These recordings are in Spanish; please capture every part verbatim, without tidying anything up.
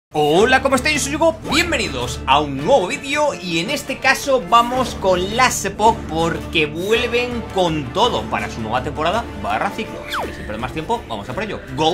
Hola, ¿cómo estáis? Yo soy Hugo, bienvenidos a un nuevo vídeo y en este caso vamos con las Epoch porque vuelven con todo para su nueva temporada barra ciclo. Así que sin perder más tiempo, vamos a por ello. ¡Go!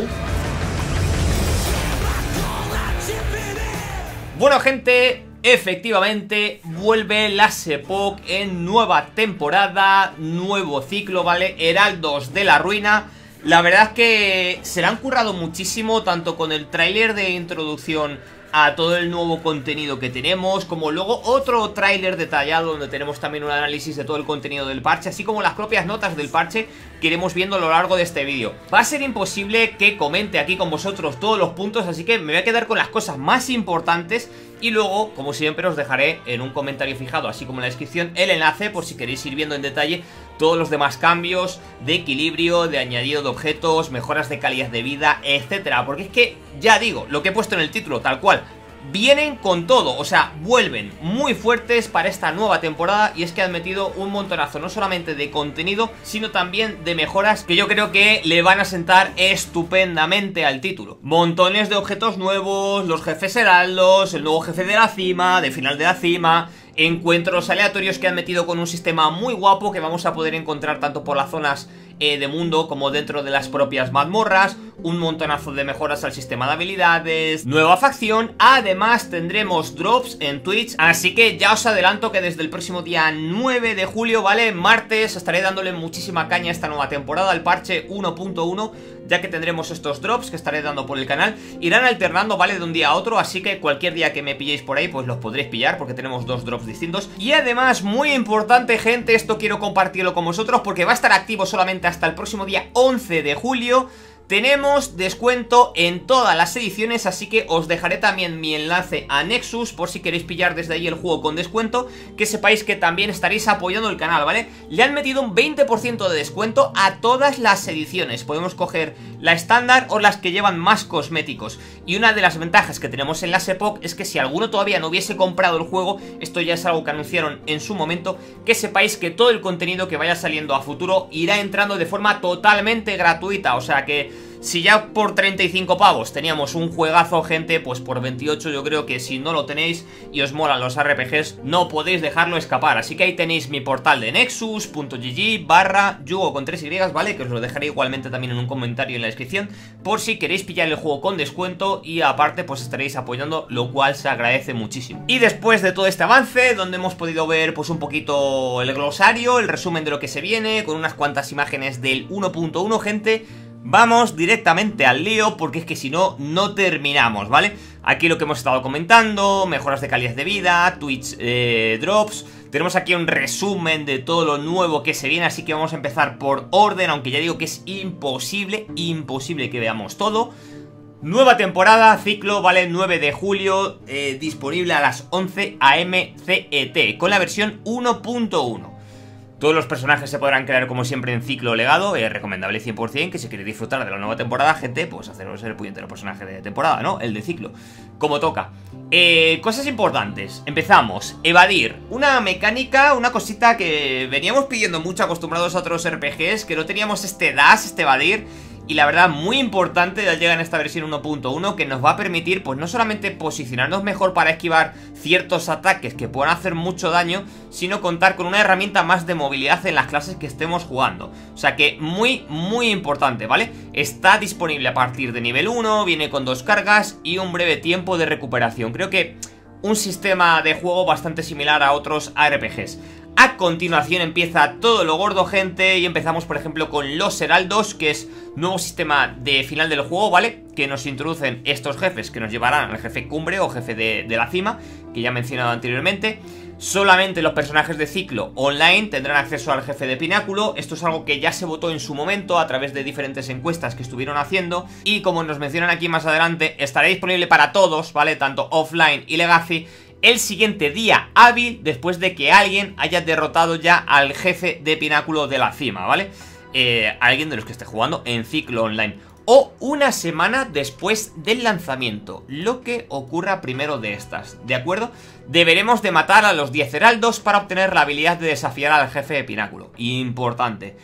Bueno, gente, efectivamente vuelve las Epoch en nueva temporada, nuevo ciclo, ¿vale? Heraldos de la Ruina. La verdad es que se la han currado muchísimo, tanto con el tráiler de introducción a todo el nuevo contenido que tenemos, como luego otro tráiler detallado donde tenemos también un análisis de todo el contenido del parche, así como las propias notas del parche que iremos viendo a lo largo de este vídeo. Va a ser imposible que comente aquí con vosotros todos los puntos, así que me voy a quedar con las cosas más importantes y luego, como siempre, os dejaré en un comentario fijado, así como en la descripción, el enlace por si queréis ir viendo en detalle todos los demás cambios de equilibrio, de añadido de objetos, mejoras de calidad de vida, etcétera. Porque es que, ya digo, lo que he puesto en el título, tal cual, vienen con todo, o sea, vuelven muy fuertes para esta nueva temporada y es que han metido un montonazo no solamente de contenido, sino también de mejoras que yo creo que le van a sentar estupendamente al título. Montones de objetos nuevos, los jefes heraldos, el nuevo jefe de la cima, de final de la cima, encuentros aleatorios que han metido con un sistema muy guapo que vamos a poder encontrar tanto por las zonas eh, de mundo como dentro de las propias mazmorras, un montonazo de mejoras al sistema de habilidades, nueva facción, además tendremos drops en Twitch, así que ya os adelanto que desde el próximo día nueve de julio, ¿vale? Martes, estaré dándole muchísima caña a esta nueva temporada, al parche uno punto uno, ya que tendremos estos drops que estaré dando por el canal, irán alternando, ¿vale? De un día a otro, así que cualquier día que me pilléis por ahí, pues los podréis pillar, porque tenemos dos drops distintos. Y además, muy importante, gente, esto quiero compartirlo con vosotros, porque va a estar activo solamente hasta el próximo día once de julio, tenemos descuento en todas las ediciones, así que os dejaré también mi enlace a Nexus por si queréis pillar desde ahí el juego con descuento, que sepáis que también estaréis apoyando el canal, ¿vale? Le han metido un veinte por ciento de descuento a todas las ediciones, podemos coger la estándar o las que llevan más cosméticos. Y una de las ventajas que tenemos en las Epoch es que si alguno todavía no hubiese comprado el juego, esto ya es algo que anunciaron en su momento, que sepáis que todo el contenido que vaya saliendo a futuro irá entrando de forma totalmente gratuita, o sea que si ya por treinta y cinco pavos teníamos un juegazo, gente, pues por veintiocho yo creo que si no lo tenéis y os molan los R P Gs, no podéis dejarlo escapar. Así que ahí tenéis mi portal de nexus punto gg barra yugo con tres y, ¿vale? Que os lo dejaré igualmente también en un comentario en la descripción por si queréis pillar el juego con descuento y aparte pues estaréis apoyando, lo cual se agradece muchísimo. Y después de todo este avance, donde hemos podido ver pues un poquito el glosario, el resumen de lo que se viene, con unas cuantas imágenes del uno punto uno, gente, vamos directamente al lío porque es que si no, no terminamos, ¿vale? Aquí lo que hemos estado comentando, mejoras de calidad de vida, Twitch eh, drops. Tenemos aquí un resumen de todo lo nuevo que se viene, así que vamos a empezar por orden, aunque ya digo que es imposible, imposible que veamos todo. Nueva temporada, ciclo, ¿vale? nueve de julio, eh, disponible a las once a eme ce e te, con la versión uno punto uno. Todos los personajes se podrán crear como siempre en ciclo legado, es recomendable cien por cien, que si queréis disfrutar de la nueva temporada, gente, pues haceros el puñetero personaje de temporada, ¿no? El de ciclo, como toca. Eh, cosas importantes, empezamos, evadir, una mecánica, una cosita que veníamos pidiendo mucho acostumbrados a otros R P Gs, que no teníamos este dash, este evadir. Y la verdad, muy importante, ya llega en esta versión uno punto uno, que nos va a permitir, pues no solamente posicionarnos mejor para esquivar ciertos ataques que puedan hacer mucho daño, sino contar con una herramienta más de movilidad en las clases que estemos jugando. O sea que muy, muy importante, ¿vale? Está disponible a partir de nivel uno, viene con dos cargas y un breve tiempo de recuperación. Creo que un sistema de juego bastante similar a otros R P Gs. A continuación empieza todo lo gordo, gente, y empezamos por ejemplo con los heraldos, que es nuevo sistema de final del juego, ¿vale? Que nos introducen estos jefes que nos llevarán al jefe cumbre o jefe de, de la cima, que ya he mencionado anteriormente. Solamente los personajes de ciclo online tendrán acceso al jefe de pináculo. Esto es algo que ya se votó en su momento a través de diferentes encuestas que estuvieron haciendo. Y como nos mencionan aquí más adelante, estará disponible para todos, ¿vale? Tanto offline y legacy, el siguiente día hábil después de que alguien haya derrotado ya al jefe de pináculo de la cima, ¿vale? Eh, alguien de los que esté jugando en ciclo online. O una semana después del lanzamiento, lo que ocurra primero de estas, ¿de acuerdo? Deberemos de matar a los diez heraldos para obtener la habilidad de desafiar al jefe de pináculo. Importante.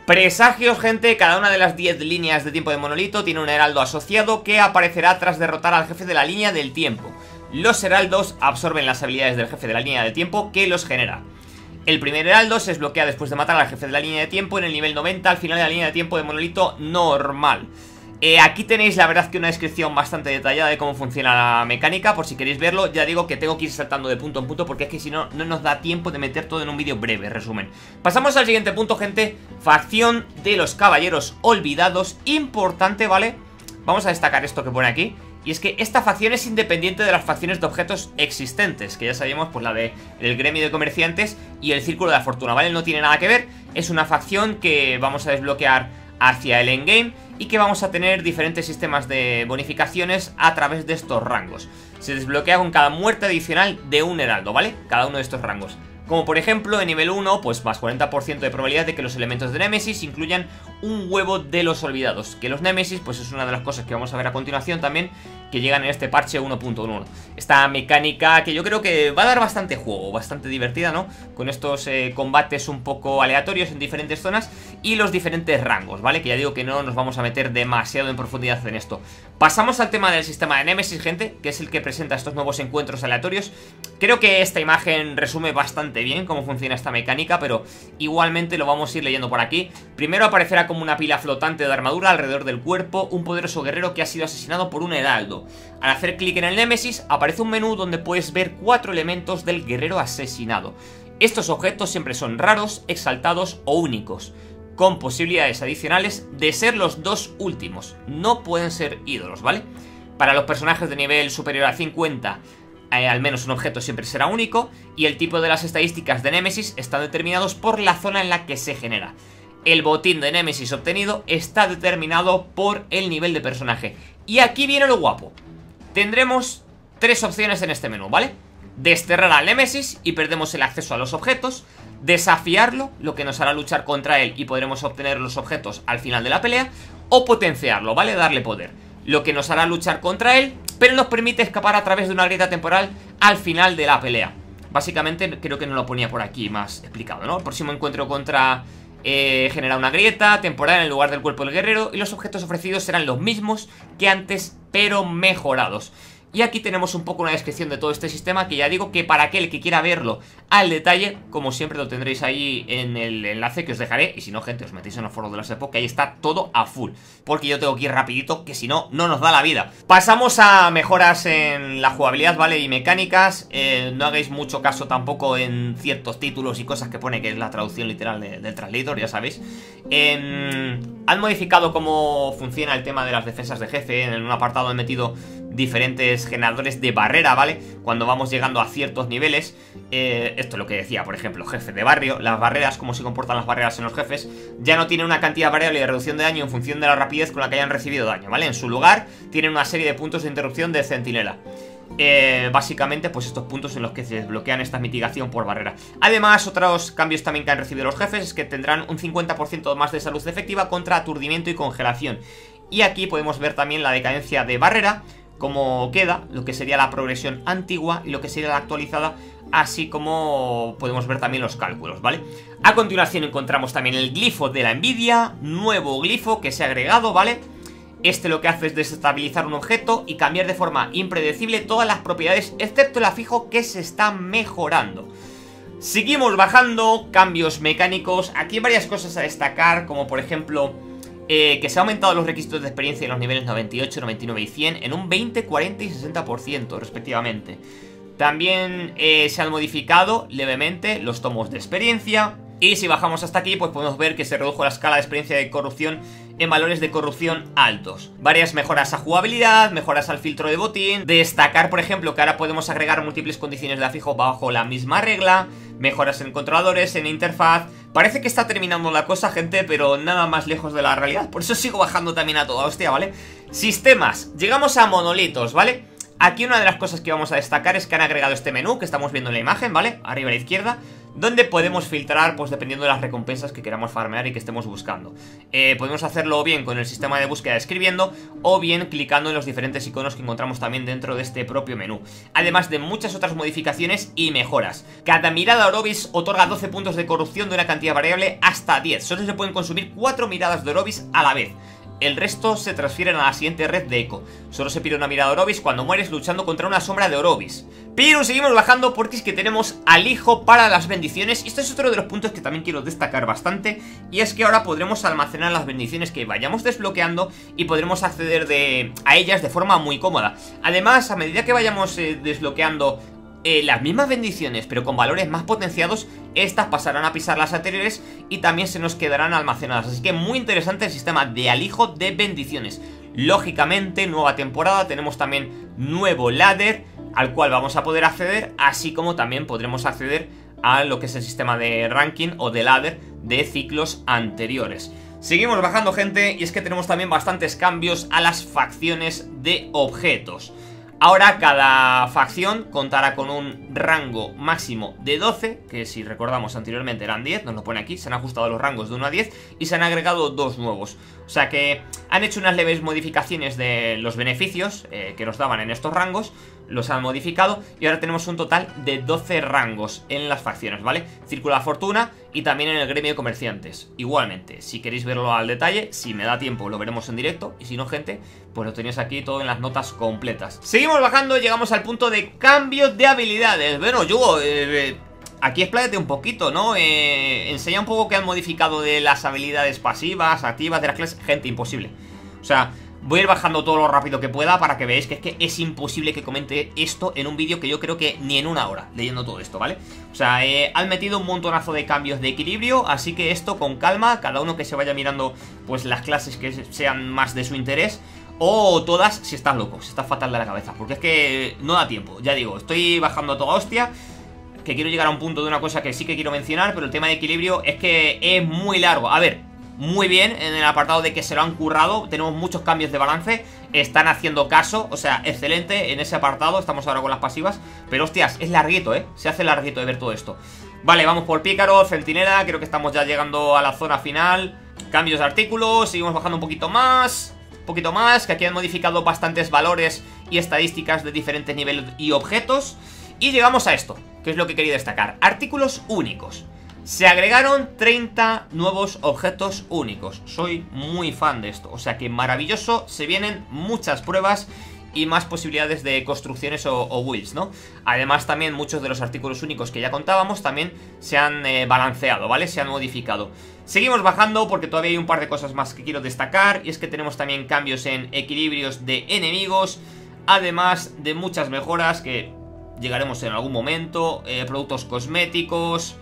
Presagios, gente. Cada una de las diez líneas de tiempo de monolito tiene un heraldo asociado que aparecerá tras derrotar al jefe de la línea del tiempo. Los heraldos absorben las habilidades del jefe de la línea de tiempo que los genera. El primer heraldo se desbloquea después de matar al jefe de la línea de tiempo en el nivel noventa al final de la línea de tiempo de monolito normal. Eh, aquí tenéis la verdad que una descripción bastante detallada de cómo funciona la mecánica, por si queréis verlo. Ya digo que tengo que ir saltando de punto en punto porque es que si no, no nos da tiempo de meter todo en un vídeo breve, resumen. Pasamos al siguiente punto, gente. Facción de los caballeros olvidados. Importante, ¿vale? Vamos a destacar esto que pone aquí. Y es que esta facción es independiente de las facciones de objetos existentes, que ya sabemos, pues la de el gremio de comerciantes y el círculo de la fortuna, ¿vale? No tiene nada que ver, es una facción que vamos a desbloquear hacia el endgame y que vamos a tener diferentes sistemas de bonificaciones a través de estos rangos. Se desbloquea con cada muerte adicional de un heraldo, ¿vale? Cada uno de estos rangos. Como por ejemplo en nivel uno, pues más cuarenta por ciento de probabilidad de que los elementos de Némesis incluyan un huevo de los olvidados. Que los Némesis, pues es una de las cosas que vamos a ver a continuación también, que llegan en este parche uno punto uno. Esta mecánica que yo creo que va a dar bastante juego, bastante divertida, ¿no? Con estos eh, combates un poco aleatorios en diferentes zonas y los diferentes rangos, ¿vale? Que ya digo que no nos vamos a meter demasiado en profundidad en esto. Pasamos al tema del sistema de Némesis, gente, que es el que presenta estos nuevos encuentros aleatorios. Creo que esta imagen resume bastante bien cómo funciona esta mecánica, pero igualmente lo vamos a ir leyendo por aquí. Primero aparecerá como una pila flotante de armadura alrededor del cuerpo un poderoso guerrero que ha sido asesinado por un heraldo. Al hacer clic en el Némesis aparece un menú donde puedes ver cuatro elementos del guerrero asesinado. Estos objetos siempre son raros, exaltados o únicos, con posibilidades adicionales de ser los dos últimos. No pueden ser ídolos, ¿vale? Para los personajes de nivel superior a cincuenta, eh, al menos un objeto siempre será único, y el tipo de las estadísticas de Némesis están determinados por la zona en la que se genera. El botín de Némesis obtenido está determinado por el nivel de personaje. Y aquí viene lo guapo. Tendremos tres opciones en este menú, ¿vale? Desterrar al Némesis y perdemos el acceso a los objetos. Desafiarlo, lo que nos hará luchar contra él y podremos obtener los objetos al final de la pelea. O potenciarlo, ¿vale? Darle poder, lo que nos hará luchar contra él, pero nos permite escapar a través de una grieta temporal al final de la pelea. Básicamente creo que no lo ponía por aquí más explicado, ¿no? El próximo encuentro contra... Eh, genera una grieta temporal en el lugar del cuerpo del guerrero y los objetos ofrecidos serán los mismos que antes, pero mejorados. Y aquí tenemos un poco una descripción de todo este sistema, que ya digo que para aquel que quiera verlo al detalle, como siempre lo tendréis ahí en el enlace que os dejaré. Y si no, gente, os metéis en los foros de la Sepo, que ahí está todo a full, porque yo tengo que ir rapidito, que si no, no nos da la vida. Pasamos a mejoras en la jugabilidad, ¿vale? Y mecánicas. eh, No hagáis mucho caso tampoco en ciertos títulos y cosas que pone que es la traducción literal de, del translator, ya sabéis. eh, Han modificado cómo funciona el tema de las defensas de jefe. En un apartado han metido diferentes generadores de barrera, ¿vale? Cuando vamos llegando a ciertos niveles. eh, Esto es lo que decía, por ejemplo, jefe de barrio. Las barreras, cómo se comportan las barreras en los jefes, ya no tienen una cantidad variable de reducción de daño en función de la rapidez con la que hayan recibido daño, ¿vale? En su lugar tienen una serie de puntos de interrupción de centinela. Eh, básicamente pues estos puntos en los que se desbloquean esta mitigación por barrera. Además, otros cambios también que han recibido los jefes es que tendrán un cincuenta por ciento más de salud efectiva contra aturdimiento y congelación. Y aquí podemos ver también la decadencia de barrera, cómo queda, lo que sería la progresión antigua y lo que sería la actualizada, así como podemos ver también los cálculos, ¿vale? A continuación encontramos también el glifo de la envidia, nuevo glifo que se ha agregado, ¿vale? Este lo que hace es desestabilizar un objeto y cambiar de forma impredecible todas las propiedades, excepto el afijo, que se está mejorando. Seguimos bajando, cambios mecánicos. Aquí hay varias cosas a destacar, como por ejemplo... Eh, que se han aumentado los requisitos de experiencia en los niveles noventa y ocho, noventa y nueve y cien en un veinte, cuarenta y sesenta por ciento respectivamente. También eh, se han modificado levemente los tomos de experiencia. Y si bajamos hasta aquí, pues podemos ver que se redujo la escala de experiencia de corrupción en valores de corrupción altos. Varias mejoras a jugabilidad, mejoras al filtro de botín. Destacar, por ejemplo, que ahora podemos agregar múltiples condiciones de afijo bajo la misma regla. Mejoras en controladores, en interfaz. Parece que está terminando la cosa, gente, pero nada más lejos de la realidad. Por eso sigo bajando también a toda hostia, ¿vale? Sistemas. Llegamos a monolitos, ¿vale? Aquí una de las cosas que vamos a destacar es que han agregado este menú que estamos viendo en la imagen, ¿vale? Arriba a la izquierda, donde podemos filtrar pues dependiendo de las recompensas que queramos farmear y que estemos buscando. eh, Podemos hacerlo bien con el sistema de búsqueda escribiendo o bien clicando en los diferentes iconos que encontramos también dentro de este propio menú, además de muchas otras modificaciones y mejoras. Cada mirada Orovis otorga doce puntos de corrupción de una cantidad variable hasta diez. Solo se pueden consumir cuatro miradas de Orovis a la vez. El resto se transfieren a la siguiente red de eco. Solo se pide una mirada de Orovis cuando mueres luchando contra una sombra de Orovis. Pero seguimos bajando porque es que tenemos alijo para las bendiciones. Y esto es otro de los puntos que también quiero destacar bastante. Y es que ahora podremos almacenar las bendiciones que vayamos desbloqueando y podremos acceder de, a ellas de forma muy cómoda. Además, a medida que vayamos eh, desbloqueando Eh, las mismas bendiciones pero con valores más potenciados, estas pasarán a pisar las anteriores y también se nos quedarán almacenadas. Así que muy interesante el sistema de alijo de bendiciones. Lógicamente, nueva temporada, tenemos también nuevo ladder al cual vamos a poder acceder, así como también podremos acceder a lo que es el sistema de ranking o de ladder de ciclos anteriores. Seguimos bajando, gente, y es que tenemos también bastantes cambios a las facciones de objetos. Ahora cada facción contará con un rango máximo de doce, que si recordamos anteriormente eran diez, nos lo pone aquí, se han ajustado los rangos de uno a diez y se han agregado dos nuevos. O sea que han hecho unas leves modificaciones de los beneficios eh, que nos daban en estos rangos, los han modificado y ahora tenemos un total de doce rangos en las facciones, ¿vale? Círculo de Fortuna y también en el gremio de comerciantes. Igualmente, si queréis verlo al detalle, si me da tiempo lo veremos en directo y si no, gente, pues lo tenéis aquí todo en las notas completas. Seguimos bajando, llegamos al punto de cambios de habilidades. Bueno, yo... Eh, aquí expláyate un poquito, ¿no? Eh, enseña un poco qué han modificado de las habilidades pasivas, activas de las clases. Gente, imposible. O sea, voy a ir bajando todo lo rápido que pueda para que veáis que es que es imposible que comente esto en un vídeo que yo creo que ni en una hora, leyendo todo esto, ¿vale? O sea, eh, han metido un montonazo de cambios de equilibrio, así que esto con calma, cada uno que se vaya mirando pues las clases que sean más de su interés. O todas si estás loco, si estás fatal de la cabeza, porque es que no da tiempo, ya digo, estoy bajando a toda hostia, que quiero llegar a un punto de una cosa que sí que quiero mencionar, pero el tema de equilibrio es que es muy largo. A ver, muy bien en el apartado de que se lo han currado, tenemos muchos cambios de balance, están haciendo caso, o sea, excelente en ese apartado, estamos ahora con las pasivas, pero hostias, es larguito, ¿eh? Se hace larguito de ver todo esto. Vale, vamos por Pícaro, Centinela, creo que estamos ya llegando a la zona final, cambios de artículos, seguimos bajando un poquito más... Un poquito más, que aquí han modificado bastantes valores y estadísticas de diferentes niveles y objetos. Y llegamos a esto, que es lo que quería destacar. Artículos únicos. Se agregaron treinta nuevos objetos únicos. Soy muy fan de esto, o sea que maravilloso. Se vienen muchas pruebas y más posibilidades de construcciones o, o builds, ¿no? Además también muchos de los artículos únicos que ya contábamos también se han eh, balanceado, ¿vale? Se han modificado. Seguimos bajando porque todavía hay un par de cosas más que quiero destacar. Y es que tenemos también cambios en equilibrios de enemigos, además de muchas mejoras que llegaremos en algún momento. eh, Productos cosméticos.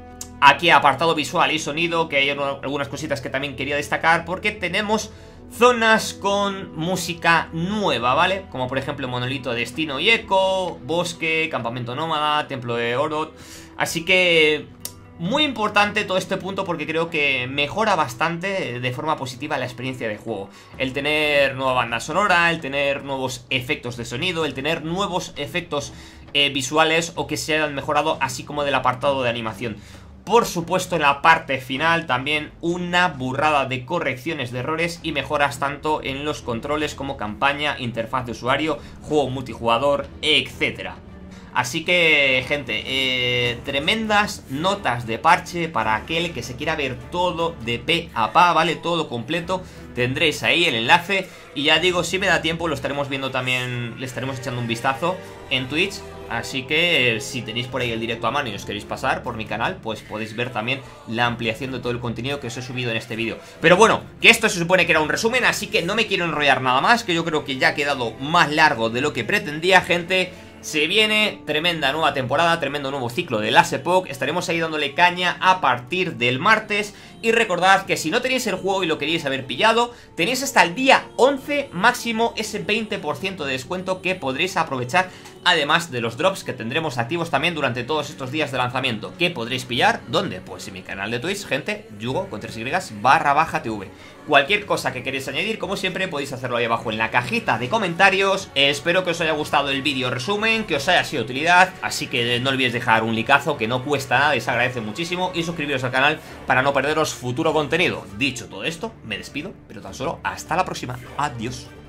Aquí apartado visual y sonido, que hay algunas cositas que también quería destacar, porque tenemos zonas con música nueva, ¿vale? Como por ejemplo Monolito, Destino y Eco, Bosque, Campamento Nómada, Templo de Oroth. Así que muy importante todo este punto porque creo que mejora bastante de forma positiva la experiencia de juego. El tener nueva banda sonora, el tener nuevos efectos de sonido, el tener nuevos efectos eh, visuales o que se hayan mejorado, así como del apartado de animación. Por supuesto, en la parte final también una burrada de correcciones de errores y mejoras tanto en los controles como campaña, interfaz de usuario, juego multijugador, etcétera. Así que, gente, eh, tremendas notas de parche para aquel que se quiera ver todo de pe a pa, ¿vale? Todo completo. Tendréis ahí el enlace y ya digo, si me da tiempo lo estaremos viendo también, le estaremos echando un vistazo en Twitch. Así que eh, si tenéis por ahí el directo a mano y os queréis pasar por mi canal, pues podéis ver también la ampliación de todo el contenido que os he subido en este vídeo. Pero bueno, que esto se supone que era un resumen, así que no me quiero enrollar nada más, que yo creo que ya ha quedado más largo de lo que pretendía, gente. Se viene tremenda nueva temporada, tremendo nuevo ciclo de las Epoch. Estaremos ahí dándole caña a partir del martes. Y recordad que si no tenéis el juego y lo queréis haber pillado, tenéis hasta el día once máximo ese veinte por ciento de descuento que podréis aprovechar además de los drops que tendremos activos también durante todos estos días de lanzamiento, que podréis pillar, ¿dónde? Pues en mi canal de Twitch, gente, Yugo con tres Y barra baja TV. Cualquier cosa que queréis añadir, como siempre, podéis hacerlo ahí abajo en la cajita de comentarios. eh, Espero que os haya gustado el vídeo resumen, que os haya sido de utilidad, así que no olvidéis dejar un likeazo, que no cuesta nada y se agradece muchísimo, y suscribiros al canal para no perderos futuro contenido. Dicho todo esto, me despido, pero tan solo hasta la próxima. Adiós.